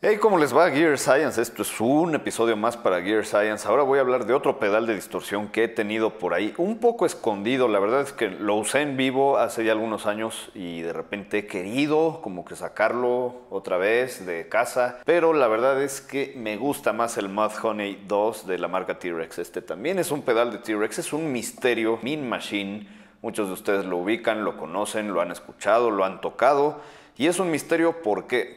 Hey, ¿cómo les va, Gear Science? Esto es un episodio más para Gear Science. Ahora voy a hablar de otro pedal de distorsión que he tenido por ahí, un poco escondido. La verdad es que lo usé en vivo hace ya algunos años y de repente he querido como que sacarlo otra vez de casa. Pero la verdad es que me gusta más el Mudhoney 2 de la marca T-Rex. Este también es un pedal de T-Rex, es un misterio, Mean Machine. Muchos de ustedes lo ubican, lo conocen, lo han escuchado, lo han tocado. Y es un misterio porque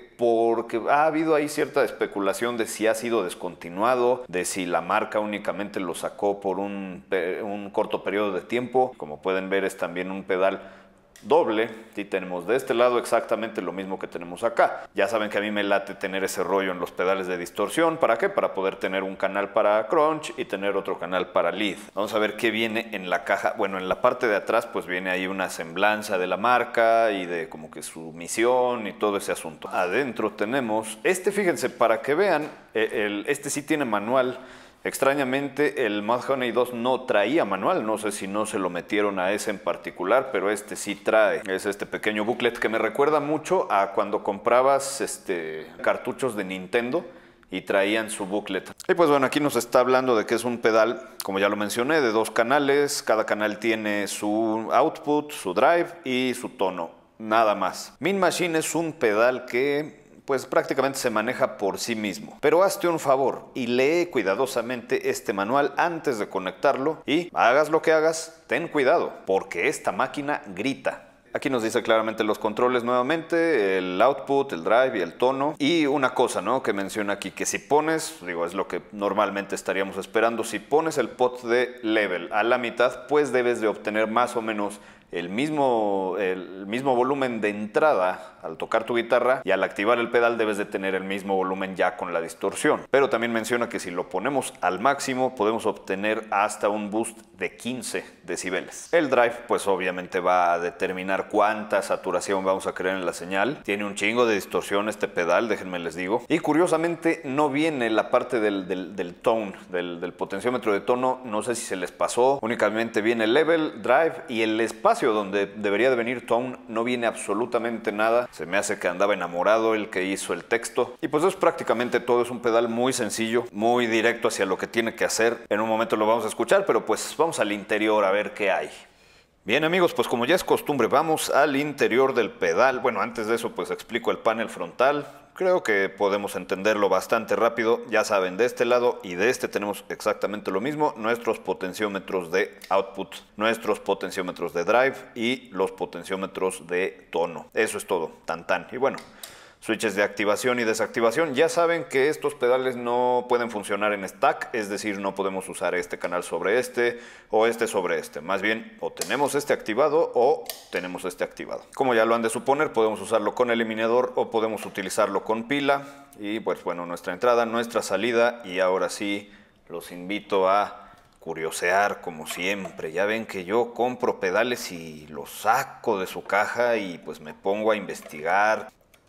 ha habido ahí cierta especulación de si ha sido descontinuado, de si la marca únicamente lo sacó por un corto periodo de tiempo. Como pueden ver, es también un pedal doble, y tenemos de este lado exactamente lo mismo que tenemos acá. Ya saben que a mí me late tener ese rollo en los pedales de distorsión. ¿Para qué? Para poder tener un canal para crunch y tener otro canal para lead. Vamos a ver qué viene en la caja. Bueno, en la parte de atrás pues viene ahí una semblanza de la marca y de como que su misión y todo ese asunto. Adentro tenemos fíjense, para que vean, este sí tiene manual. Extrañamente el Mudhoney 2 no traía manual, no sé si no se lo metieron a ese en particular, pero este sí trae. Es este pequeño booklet que me recuerda mucho a cuando comprabas cartuchos de Nintendo y traían su booklet. Y pues bueno, aquí nos está hablando de que es un pedal, como ya lo mencioné, de 2 canales. Cada canal tiene su output, su drive y su tono, nada más. Mean Machine es un pedal que pues prácticamente se maneja por sí mismo. Pero hazte un favor y lee cuidadosamente este manual antes de conectarlo y hagas lo que hagas, ten cuidado, porque esta máquina grita. Aquí nos dice claramente los controles nuevamente, el output, el drive y el tono. Y una cosa, ¿no?, que menciona aquí, que si pones, digo, es lo que normalmente estaríamos esperando, si pones el pot de level a la mitad, pues debes de obtener más o menos el mismo volumen de entrada al tocar tu guitarra, y al activar el pedal debes de tener el mismo volumen ya con la distorsión. Pero también menciona que si lo ponemos al máximo podemos obtener hasta un boost de 15 decibeles. El drive pues obviamente va a determinar cuánta saturación vamos a crear en la señal. Tiene un chingo de distorsión este pedal, déjenme les digo. Y curiosamente no viene la parte del tone, del potenciómetro de tono. No sé si se les pasó, únicamente viene level, drive y el espacio donde debería de venir tone no viene absolutamente nada. Se me hace que andaba enamorado el que hizo el texto. Y pues eso es prácticamente todo. Es un pedal muy sencillo, muy directo hacia lo que tiene que hacer. En un momento lo vamos a escuchar, pero pues vamos al interior a ver qué hay. Bien amigos, pues como ya es costumbre, vamos al interior del pedal. Bueno, antes de eso pues explico el panel frontal. Creo que podemos entenderlo bastante rápido. Ya saben, de este lado y de este tenemos exactamente lo mismo. Nuestros potenciómetros de output, nuestros potenciómetros de drive y los potenciómetros de tono. Eso es todo, tan tan. Y bueno, switches de activación y desactivación. Ya saben que estos pedales no pueden funcionar en stack, es decir, no podemos usar este canal sobre este o este sobre este. Más bien, o tenemos este activado o tenemos este activado. Como ya lo han de suponer, podemos usarlo con eliminador o podemos utilizarlo con pila. Y pues bueno, nuestra entrada, nuestra salida. Y ahora sí, los invito a curiosear como siempre. Ya ven que yo compro pedales y los saco de su caja y pues me pongo a investigar.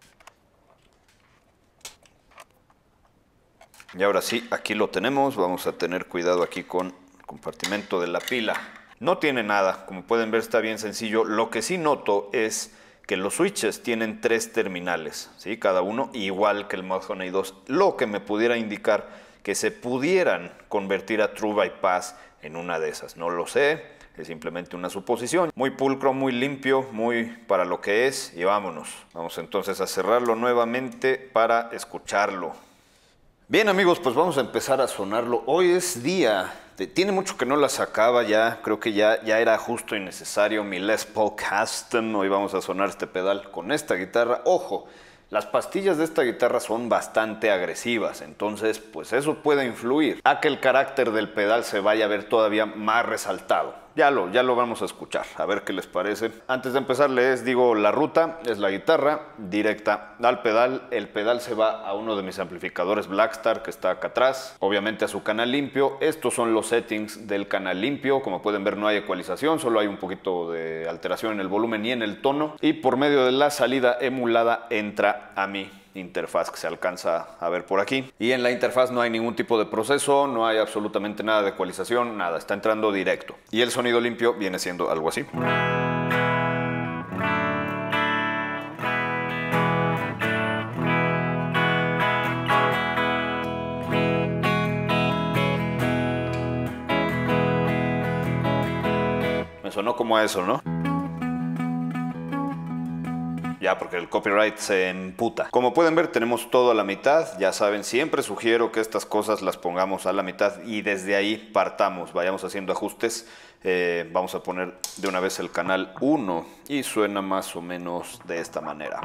Y ahora sí, aquí lo tenemos. Vamos a tener cuidado aquí con el compartimento de la pila. No tiene nada, como pueden ver está bien sencillo. Lo que sí noto es que los switches tienen 3 terminales, ¿sí? Cada uno igual que el Mudhoney 2, lo que me pudiera indicar que se pudieran convertir a True Bypass en una de esas. No lo sé, es simplemente una suposición. Muy pulcro, muy limpio, muy para lo que es, y vámonos. Vamos entonces a cerrarlo nuevamente para escucharlo. Bien amigos, pues vamos a empezar a sonarlo. Hoy es día, tiene mucho que no la sacaba ya, creo que ya era justo y necesario mi Les Paul Custom. Hoy vamos a sonar este pedal con esta guitarra. Ojo, las pastillas de esta guitarra son bastante agresivas, entonces pues eso puede influir a que el carácter del pedal se vaya a ver todavía más resaltado. Ya lo vamos a escuchar, a ver qué les parece. Antes de empezar les digo la ruta, es la guitarra directa al pedal. El pedal se va a uno de mis amplificadores Blackstar que está acá atrás, obviamente a su canal limpio. Estos son los settings del canal limpio. Como pueden ver no hay ecualización, solo hay un poquito de alteración en el volumen y en el tono. Y por medio de la salida emulada entra a mi interfaz que se alcanza a ver por aquí. Y en la interfaz no hay ningún tipo de proceso, no hay absolutamente nada de ecualización, nada, está entrando directo. Y el sonido limpio viene siendo algo así. sonó como a eso, ¿no? Ya, porque el copyright se emputa. Como pueden ver, tenemos todo a la mitad. Ya saben, siempre sugiero que estas cosas las pongamos a la mitad y desde ahí partamos, vayamos haciendo ajustes. Vamos a poner de una vez el canal 1 y suena más o menos de esta manera.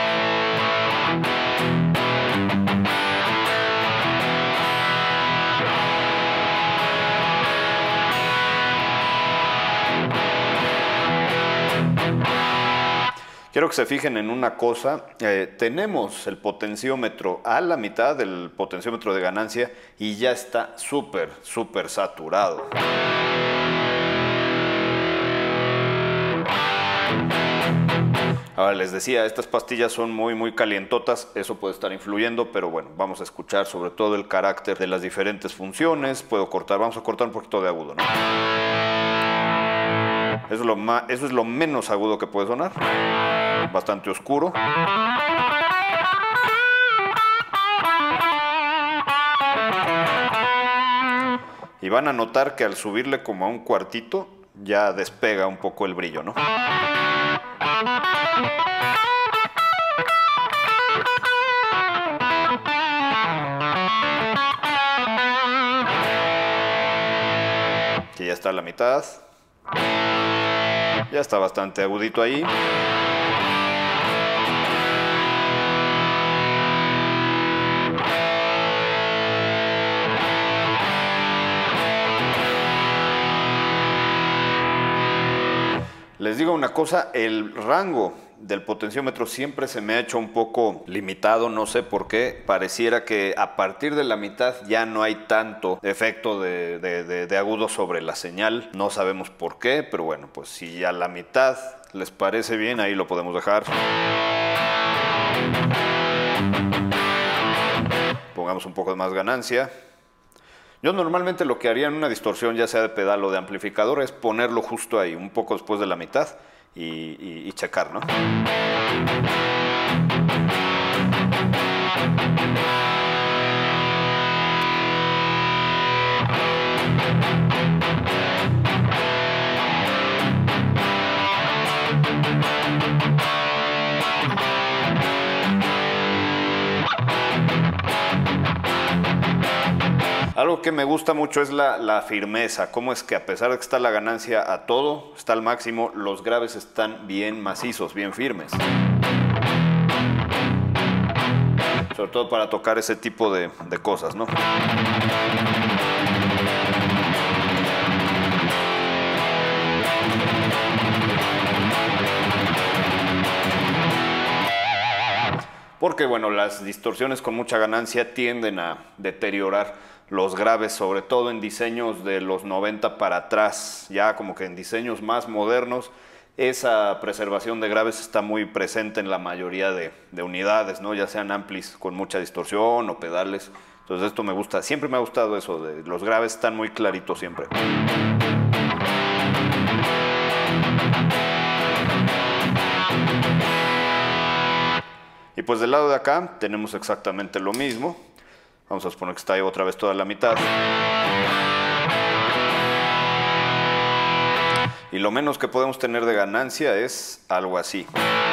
Quiero que se fijen en una cosa, tenemos el potenciómetro a la mitad del potenciómetro de ganancia y ya está súper saturado. Ahora les decía, estas pastillas son muy calientotas, eso puede estar influyendo, pero bueno, vamos a escuchar sobre todo el carácter de las diferentes funciones. Puedo cortar, vamos a cortar un poquito de agudo, ¿no? Eso es lo menos agudo que puede sonar. Bastante oscuro. Y van a notar que al subirle como a un cuartito ya despega un poco el brillo, ¿no? Que ya está a la mitad. Ya está bastante agudito ahí. Les digo una cosa, el rango del potenciómetro siempre se me ha hecho un poco limitado, no sé por qué. Pareciera que a partir de la mitad ya no hay tanto efecto de agudo sobre la señal. No sabemos por qué, pero bueno, pues si a la mitad les parece bien, ahí lo podemos dejar. Pongamos un poco de más ganancia. Yo normalmente lo que haría en una distorsión, ya sea de pedal o de amplificador, es ponerlo justo ahí, un poco después de la mitad y checar, ¿no? Algo que me gusta mucho es la firmeza, cómo es que a pesar de que está la ganancia a todo, está al máximo, los graves están bien macizos, bien firmes. Sobre todo para tocar ese tipo de cosas, ¿no? Porque bueno, las distorsiones con mucha ganancia tienden a deteriorar los graves, sobre todo en diseños de los 90 para atrás. Ya como que en diseños más modernos esa preservación de graves está muy presente en la mayoría de unidades, ¿no? Ya sean amplis con mucha distorsión o pedales. Entonces esto me gusta, siempre me ha gustado eso, de los graves están muy claritos siempre. Y pues del lado de acá tenemos exactamente lo mismo. Vamos a suponer que está ahí otra vez toda la mitad. Y lo menos que podemos tener de ganancia es algo así.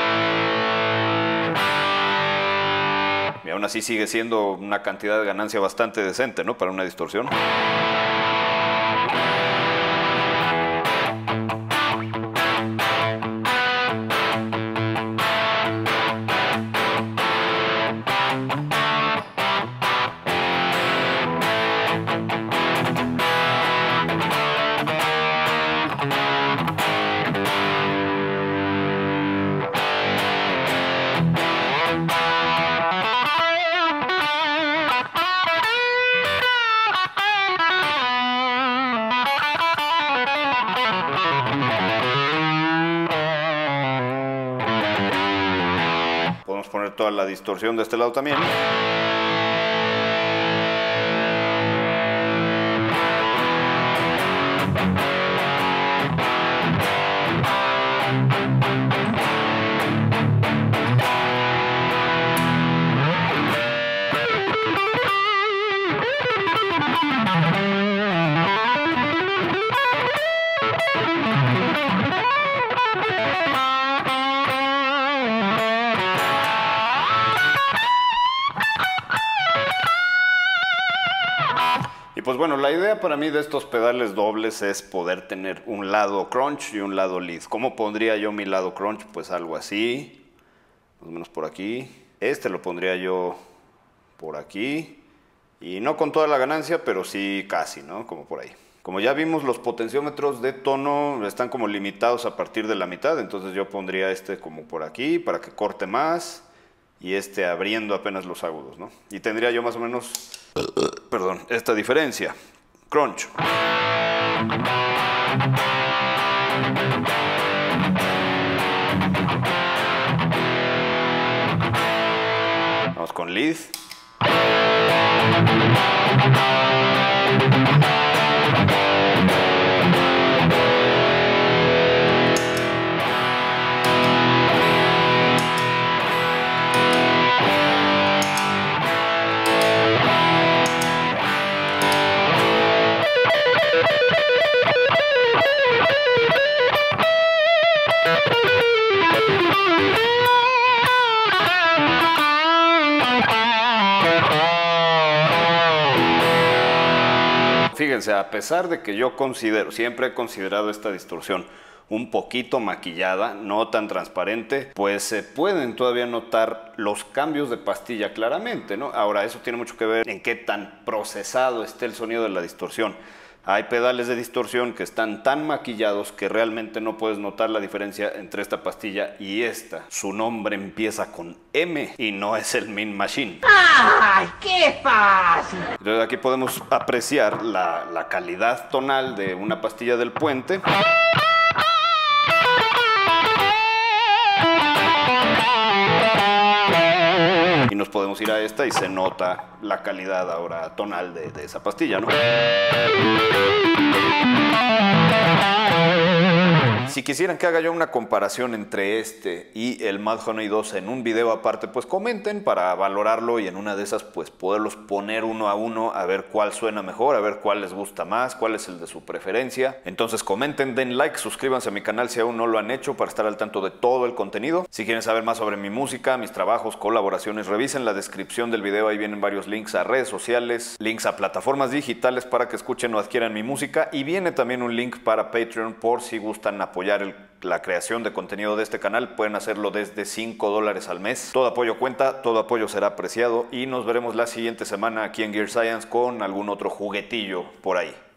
Y aún así sigue siendo una cantidad de ganancia bastante decente, ¿no? Para una distorsión. Podemos poner toda la distorsión de este lado también. Y pues bueno, la idea para mí de estos pedales dobles es poder tener un lado crunch y un lado lead. ¿Cómo pondría yo mi lado crunch? Pues algo así, más o menos por aquí. Este lo pondría yo por aquí. Y no con toda la ganancia, pero sí casi, ¿no? Como por ahí. Como ya vimos, los potenciómetros de tono están como limitados a partir de la mitad. Entonces yo pondría este como por aquí para que corte más. Y este abriendo apenas los agudos, ¿no? Y tendría yo más o menos, perdón, esta diferencia. Crunch. Vamos con lead. Fíjense, a pesar de que yo siempre he considerado esta distorsión un poquito maquillada, no tan transparente, pues se pueden todavía notar los cambios de pastilla claramente, ¿no? Ahora, eso tiene mucho que ver en qué tan procesado esté el sonido de la distorsión. Hay pedales de distorsión que están tan maquillados que realmente no puedes notar la diferencia entre esta pastilla y esta. Su nombre empieza con M y no es el Mean Machine. ¡Ay, qué fácil! Entonces aquí podemos apreciar la calidad tonal de una pastilla del puente. Y nos podemos ir a esta y se nota la calidad ahora tonal de esa pastilla, ¿no? Si quisieran que haga yo una comparación entre este y el Mudhoney 2 en un video aparte, pues comenten para valorarlo y en una de esas pues poderlos poner uno a uno a ver cuál suena mejor, a ver cuál les gusta más, cuál es el de su preferencia. Entonces comenten, den like, suscríbanse a mi canal si aún no lo han hecho para estar al tanto de todo el contenido. Si quieren saber más sobre mi música, mis trabajos, colaboraciones, revisen la descripción del video, ahí vienen varios links a redes sociales, links a plataformas digitales para que escuchen o adquieran mi música y viene también un link para Patreon por si gustan apoyar la creación de contenido de este canal. Pueden hacerlo desde $5 al mes. Todo apoyo cuenta, todo apoyo será apreciado y nos veremos la siguiente semana aquí en Gear Science con algún otro juguetillo por ahí.